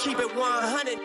keep it 100.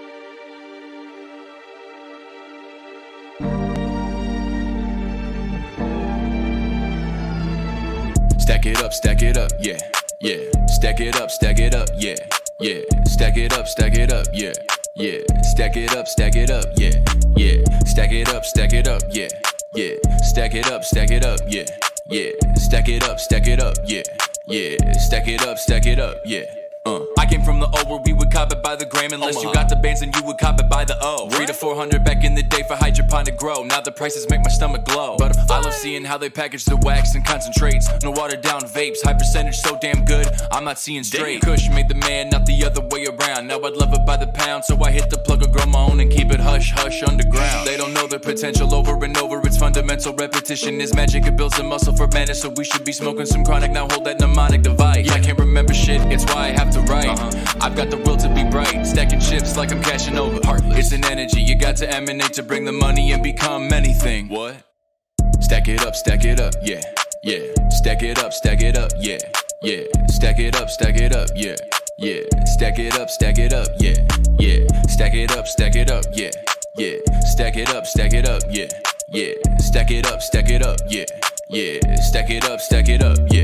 Stack it up, yeah, yeah. Stack it up, yeah, yeah. Stack it up, yeah, yeah. Stack it up, yeah, yeah. Stack it up, yeah, yeah. Stack it up, yeah, yeah. Stack it up, yeah, yeah. Stack it up, yeah. I came from the O where we would cop it by the gram. Unless you got the bands and you would cop it by the O. 3 to 400 back in the day for hydroponic grow. Now the prices make my stomach glow. But I love seeing how they package the wax and concentrates. No watered down vapes, high percentage so damn good, I'm not seeing straight. Kush made the man, not the other way around. Now I'd love it by the pound, so I hit the plug or grow my own and keep it hush hush underground. They don't know their potential over and over. It's fundamental repetition is magic. It builds a muscle for madness. So we should be smoking some chronic. Now hold that mnemonic device. Yeah, I can't remember shit, it's why I have to write. I've got the will to be bright, stacking chips like I'm cashing over. Heartless. It's an energy you got to emanate to bring the money and become anything. What? Stack it up, yeah, yeah. Stack it up, yeah, yeah. Stack it up, yeah, yeah. Stack it up, yeah, yeah. Stack it up, yeah, yeah. Stack it up, yeah, yeah. Stack it up, yeah, yeah. Stack it up, yeah.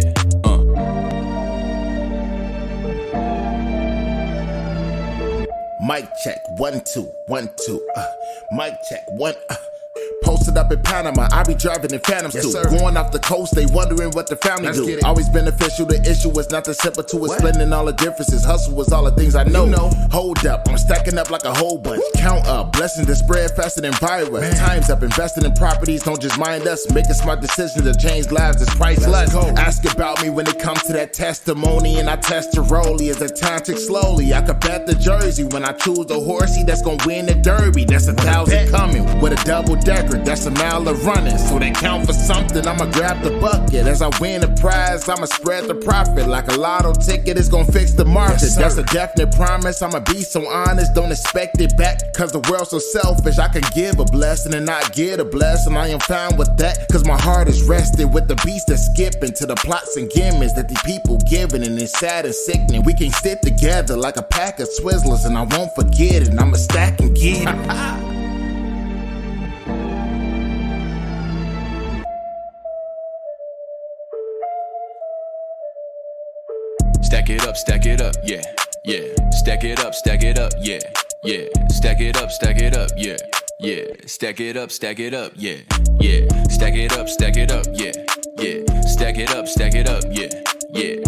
Mic check, 1 2 1 2. Mic check, 1. Posted up in Panama, I be driving in Phantoms too. Going off the coast, they wondering what the family do. Always beneficial, the issue was not the simple to explaining all the differences. Hustle was all the things I know. Hold up, I'm stacking up like a whole bunch. Count up, blessings that spread faster than virus. Time's up, investing in properties, don't just mind us. Making smart decisions to change lives is priceless. Ask about me when it comes to that testimony, and I test the rollie as the time ticks slowly. I could bet the jersey when I choose the horsey that's gonna win the derby. That's 1,000 coming with a double decker. That's a mile of running, so they count for something. I'ma grab the bucket. As I win the prize, I'ma spread the profit. Like a lotto ticket, it's gonna fix the market. That's a definite promise. I'ma be so honest, don't expect it back. Cause the world's so selfish, I can give a blessing and not get a blessing. I am fine with that, cause my heart is rested with the beats that skipping to the plots and gimmicks that the people giving. And it's sad and sickening. We can stick together like a pack of Twizzlers, and I won't forget it. I'ma stack and get it. Stack it up, yeah, yeah. Stack it up, yeah, yeah. Stack it up, yeah, yeah. Stack it up, yeah, yeah. Stack it up, yeah, yeah. Stack it up, yeah, yeah.